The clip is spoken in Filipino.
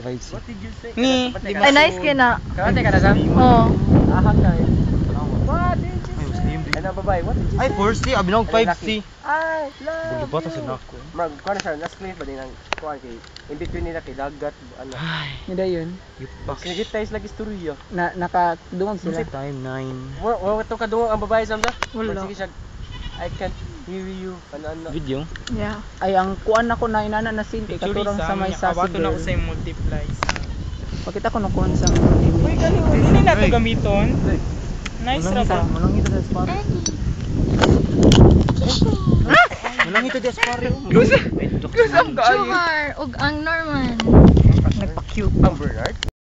vibes. What did you say? Ay, nice ka na. Karate ka na, Sam? Oo. Ahak ka eh. What did you Ay, say? Muslim din. Ano, babae? What did you say? Ay, 4C, abinawag 5C. I love Bulubata you. sila ako. Marag, kuha na siya, na-split ba din ang kuha kay, in between nila kay dagat, ano. Ay, Hindi yun. yupak. Sinigit lagi istorya. Nakadungog sila. Time 9. Wala ito kadungog ang babae, Sam, da? Wala. Sige siya, I can't hear you. Ano. Video? Yeah. Ay, ang kuan ako na inana na scene kay katurang sa may sassy awato na girl. ko sa yung multiply. Pakita ko nung kuan sa Uy, gali, hindi na ito Ay. gamiton. Nice ra ba? Walang ito sa spot. Walang ito sa spot. Kusam ka. Johar, ug ang Norman. nagpa-cute. Ang Bernard?